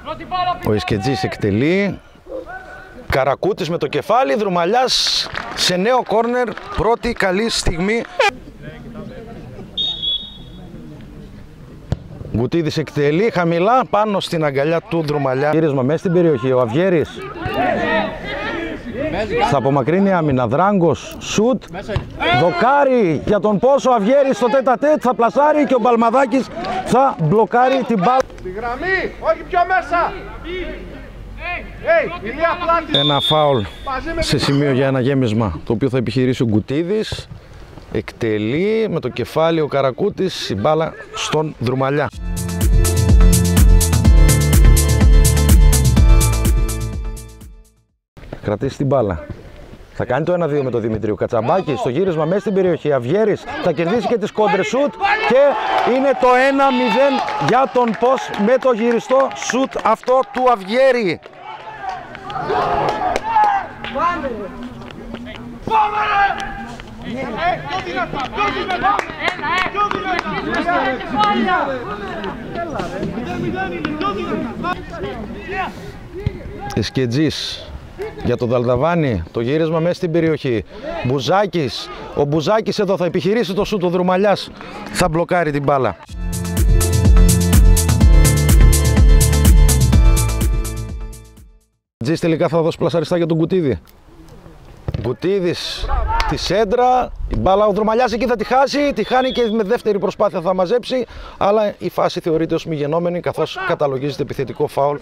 Ο Ισκετζής εκτελεί. Καρακούτης με το κεφάλι, Δρουμαλιάς σε νέο κόρνερ, πρώτη καλή στιγμή. Γκουτίδης εκτελεί χαμηλά πάνω στην αγκαλιά του Δρουμαλιά. Γύρισμα μέσα στην περιοχή, ο Αυγέρης θα απομακρύνει άμυνα, Δράγκος, σουτ, δοκάρι για τον Πόσο, Αυγέρης στο τέτα-τέτ, θα πλασάρει και ο Μπαλμαδάκης θα μπλοκάρει την μπάλα. Στη γραμμή, όχι πιο μέσα! Ένα φάουλ σε σημείο για ένα γέμισμα, το οποίο θα επιχειρήσει ο Γκουτίδης. Εκτελεί με το κεφάλι ο Καρακούτης, η μπάλα στον Δρουμαλιά. Κρατήσει την μπάλα. Θα κάνει το 1-2 με τον Δημητρίου. Κατσαμπάκης στο γύρισμα μέσα στην περιοχή. Αυγέρης θα κερδίσει και τις κόντρες σουτ και είναι το 1-0 για τον Πος με το γυριστό σουτ αυτό του Αυγέρη. Ισκετζής για τον Δαλδαβάνη, το γύρισμα μέσα στην περιοχή. Μπουζάκης, ο Μπουζάκης εδώ θα επιχειρήσει το σούτ, ο Δρουμαλιάς θα μπλοκάρει την μπάλα. Τζις τελικά θα δώσει πλασαριστά για τον Γκουτίδη. Γκουτίδης τη σέντρα, η μπάλα ο Δρουμαλιάς εκεί θα τη χάσει, τη χάνει και με δεύτερη προσπάθεια θα μαζέψει, αλλά η φάση θεωρείται ως μη γενόμενη καθώς καταλογίζεται επιθετικό φάουλ.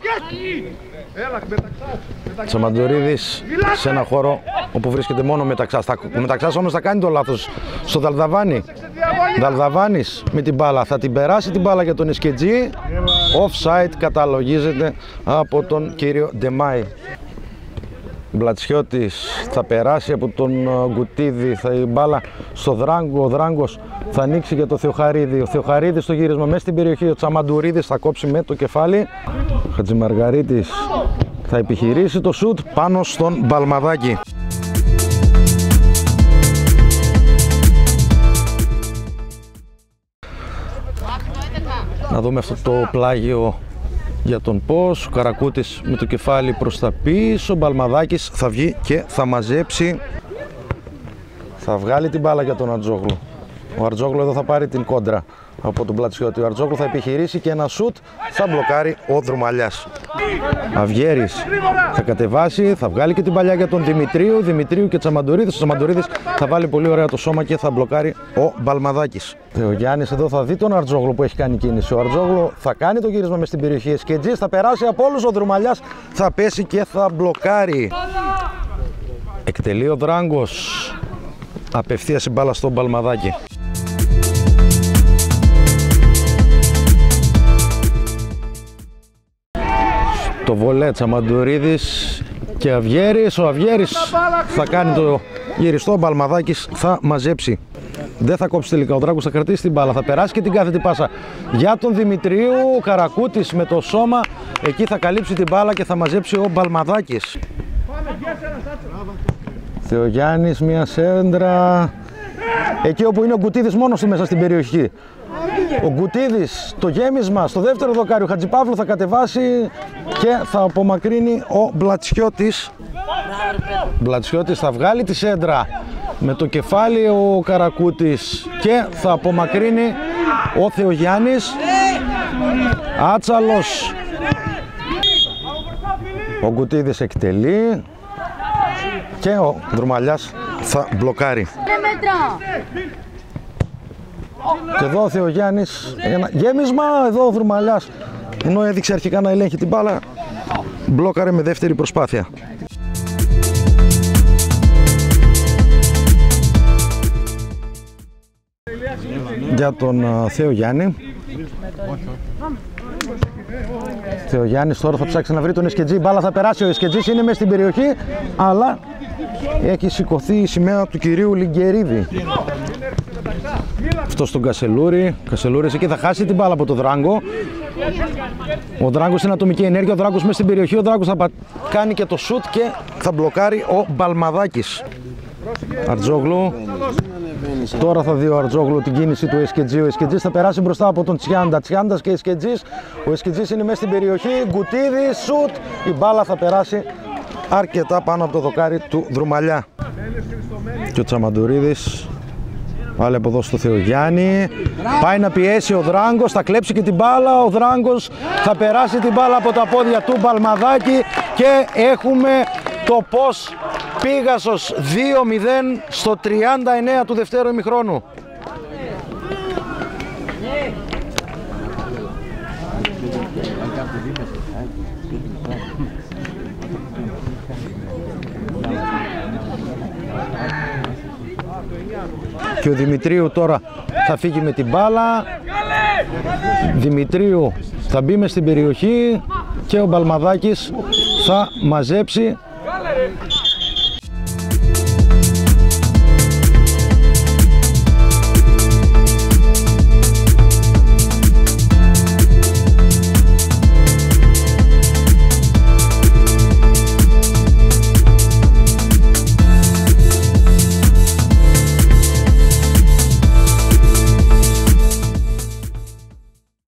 Τσαμαντορίδης σε ένα χώρο όπου βρίσκεται μόνο ο Μεταξάς. Ο Μεταξάς όμως θα κάνει το λάθος στο Δαλδαβάνη. Δαλδαβάνης με την μπάλα θα την περάσει την μπάλα για τον Ισκετζή. Offside καταλογίζεται από τον κύριο Ντεμάη. Μπλατσιώτης θα περάσει από τον Γκουτίδη, θα η μπάλα στο Δράγκο, ο Δράγκος θα ανοίξει για το Θεοχαρίδη, ο Θεοχαρίδης στο γύρισμα μέσα στην περιοχή, ο Τσαμαντουρίδης θα κόψει με το κεφάλι, ο Χατζημαργαρίτης θα επιχειρήσει το σουτ πάνω στον Μπαλμαδάκη. Να δούμε αυτό το πλάγιο για τον Πος, ο Καρακούτης με το κεφάλι προς τα πίσω, ο Μπαλμαδάκης θα βγει και θα μαζέψει, θα βγάλει την μπάλα για τον Αρτζόγλου. Ο Αρτζόγλου εδώ θα πάρει την κόντρα από τον Πλατσιώτη, ο Αρτζόγλου θα επιχειρήσει και ένα σουτ θα μπλοκάρει ο Δρουμαλιάς. Αυγέρης θα κατεβάσει, θα βγάλει και την παλιά για τον Δημητρίου, Δημητρίου και Τσαμαντορίδης, ο Τσαμαντορίδης θα βάλει πολύ ωραία το σώμα και θα μπλοκάρει ο Μπαλμαδάκης. Ο Γιάννης εδώ θα δει τον Αρτζόγλου που έχει κάνει κίνηση, ο Αρτζόγλου θα κάνει το γύρισμα μες στην περιοχή, Ισκετζής θα περάσει από όλους, ο Δρουμαλιάς θα πέσει και θα μπλοκάρει. Εκτελεί ο Δράγκος, απευθείας η μπάλα στον Μπαλμαδάκη. Το βολέ Τσαμαντουρίδης και Αυγέρης, ο Αυγέρης θα κάνει το γυριστό, ο Μπαλμαδάκης θα μαζέψει. Δεν θα κόψει τελικά, ο Δράγκος θα κρατήσει την μπάλα, θα περάσει και την κάθετη πάσα για τον Δημητρίου, ο Καρακούτης με το σώμα, εκεί θα καλύψει την μπάλα και θα μαζέψει ο Μπαλμαδάκης. Θεογιάννης, μια σέντρα, εκεί όπου είναι ο Γκουτίδης μόνος του μέσα στην περιοχή. Ο Γκουτίδης, το γέμισμα στο δεύτερο δοκάρι, ο Χατζηπαύλου θα κατεβάσει και θα απομακρύνει ο Μπλατσιώτης. Μπλατσιώτης θα βγάλει τη σέντρα με το κεφάλι ο Καρακούτης και θα απομακρύνει ο Θεογιάννης. Άτσαλος, ο Γκουτίδης εκτελεί και ο Δρουμαλιάς θα μπλοκάρει. Και εδώ ο Θεογιάννης, ένα γέμισμα, εδώ ο Δρουμαλιάς, ενώ έδειξε αρχικά να ελέγχει την μπάλα, μπλόκαρε με δεύτερη προσπάθεια. Για τον Θεογιάννη. Θεογιάννης τώρα θα ψάξει να βρει τον Ισκετζή, μπάλα θα περάσει, ο Ισκετζής είναι μέσα στην περιοχή, αλλά έχει σηκωθεί η σημαία του κυρίου Λιγκερίδη. Αυτό στον Κασελούρη, Κασελούρης εκεί θα χάσει την μπάλα από τον Δράγκο. Ο Δράγκος είναι ατομική ενέργεια, ο Δράγκος μέσα στην περιοχή, ο Δράγκος θα κάνει και το σουτ και θα μπλοκάρει ο Μπαλμαδάκης. Αρτζόγλου. Τώρα θα δει ο Αρτζόγλου την κίνηση του Εσκετζή. Ο Εσκετζής θα περάσει μπροστά από τον Τσιάντα. Τσιάντας και Εσκετζής. Ο Εσκετζής είναι μέσα στην περιοχή. Γκουτίδη, σουτ. Η μπάλα θα περάσει αρκετά πάνω από το δοκάρι του Δρουμαλιά. Και ο Τσαμαντουρίδης πάλι από εδώ στο Θεογιάννη. Πάει να πιέσει ο Δράγκος, θα κλέψει και την μπάλα. Ο Δράγκος θα περάσει την μπάλα από τα πόδια του Μπαλμαδάκη και έχουμε το πώς Πίγασος 2-0 στο 39 του δευτέρου ημιχρόνου. Και ο Δημητρίου τώρα θα φύγει με την μπάλα. Δημητρίου θα μπει μες στην περιοχή και ο Μπαλμαδάκης θα μαζέψει